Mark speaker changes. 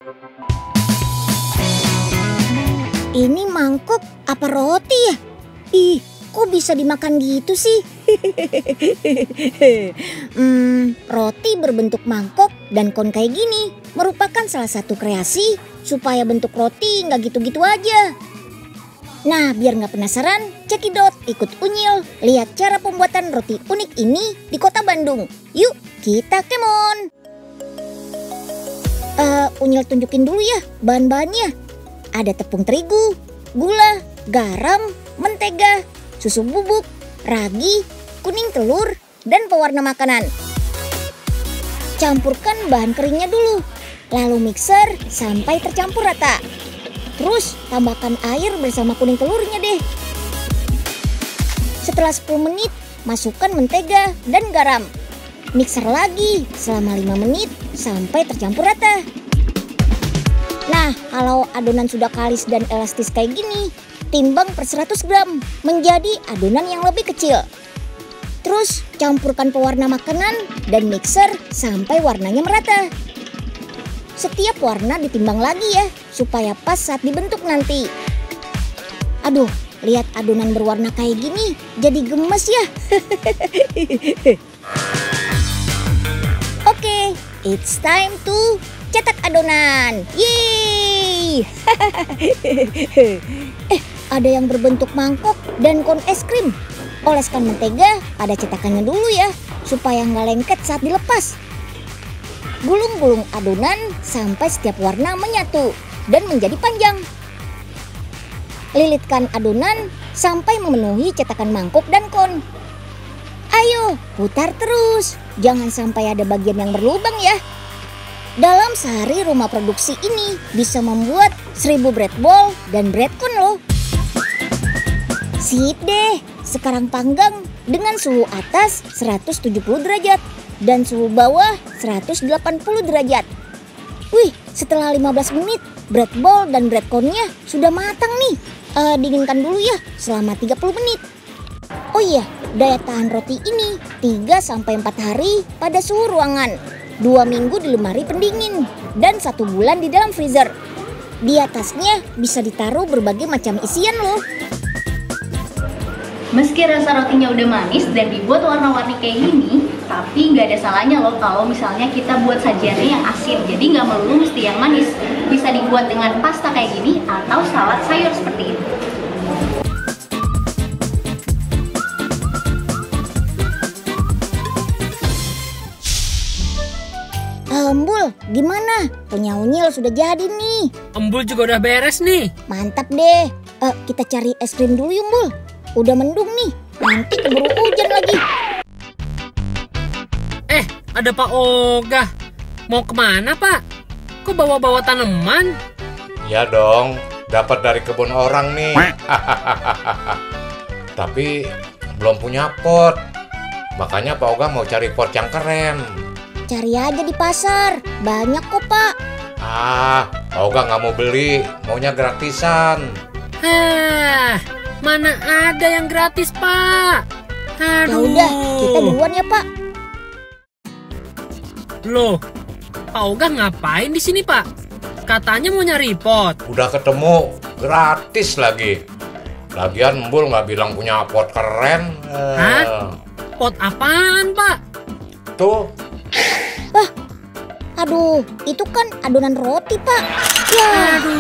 Speaker 1: Ini mangkok apa roti ya? Ih, kok bisa dimakan gitu sih? Roti berbentuk mangkok dan kon kayak gini merupakan salah satu kreasi supaya bentuk roti nggak gitu-gitu aja. Nah, biar nggak penasaran, cekidot ikut Unyil lihat cara pembuatan roti unik ini di kota Bandung. Yuk, kita kemon. Unyil tunjukin dulu ya bahan-bahannya. Ada tepung terigu, gula, garam, mentega, susu bubuk, ragi, kuning telur, dan pewarna makanan. Campurkan bahan keringnya dulu, lalu mixer sampai tercampur rata. Terus tambahkan air bersama kuning telurnya deh. Setelah 10 menit, masukkan mentega dan garam. Mixer lagi selama 5 menit sampai tercampur rata. Nah, kalau adonan sudah kalis dan elastis kayak gini, timbang per 100 gram menjadi adonan yang lebih kecil. Terus campurkan pewarna makanan dan mixer sampai warnanya merata. Setiap warna ditimbang lagi ya, supaya pas saat dibentuk nanti. Aduh, lihat adonan berwarna kayak gini, jadi gemes ya. Oke, it's time to cetak adonan. Yeay! Ada yang berbentuk mangkok dan kon es krim. Oleskan mentega pada cetakannya dulu ya, supaya nggak lengket saat dilepas. Gulung-gulung adonan sampai setiap warna menyatu dan menjadi panjang. Lilitkan adonan sampai memenuhi cetakan mangkok dan kon. Ayo, putar terus. Jangan sampai ada bagian yang berlubang ya. Dalam sehari rumah produksi ini bisa membuat 1000 bread ball dan bread cone loh. Sip deh, sekarang panggang dengan suhu atas 170 derajat dan suhu bawah 180 derajat. Wih, setelah 15 menit bread ball dan bread cone-nya sudah matang nih. Dinginkan dulu ya selama 30 menit. Oh iya, daya tahan roti ini 3-4 hari pada suhu ruangan, 2 minggu di lemari pendingin, dan 1 bulan di dalam freezer. Di atasnya bisa ditaruh berbagai macam isian loh.
Speaker 2: Meski rasa rotinya udah manis dan dibuat warna-warni kayak gini, tapi nggak ada salahnya loh kalau misalnya kita buat sajiannya yang asin. Jadi nggak melulu mesti yang manis. Bisa dibuat dengan pasta kayak gini atau salad sayur seperti ini.
Speaker 1: Embul, gimana? Punya Unyil sudah jadi nih.
Speaker 3: Embul juga udah beres nih.
Speaker 1: Mantap deh. Kita cari es krim dulu yuk, Embul. Udah mendung nih, nanti keburu hujan lagi.
Speaker 3: Ada Pak Oga. Mau kemana Pak? Kok bawa-bawa tanaman?
Speaker 4: Ya dong, dapat dari kebun orang nih. Tapi belum punya pot. Makanya Pak Oga mau cari pot yang keren.
Speaker 1: Cari aja di pasar, banyak kok Pak.
Speaker 4: Pak Oga nggak mau beli, maunya gratisan.
Speaker 3: Mana ada yang gratis Pak?
Speaker 1: Ya udah, kita duluan ya Pak.
Speaker 3: Loh, Pak Oga ngapain di sini Pak? Katanya mau nyari pot.
Speaker 4: Udah ketemu, gratis lagi. Lagian Embul nggak bilang punya pot keren.
Speaker 3: Hah? Pot apaan Pak?
Speaker 4: Tuh.
Speaker 1: Aduh, itu kan adonan roti Pak. Ya.
Speaker 3: Aduh.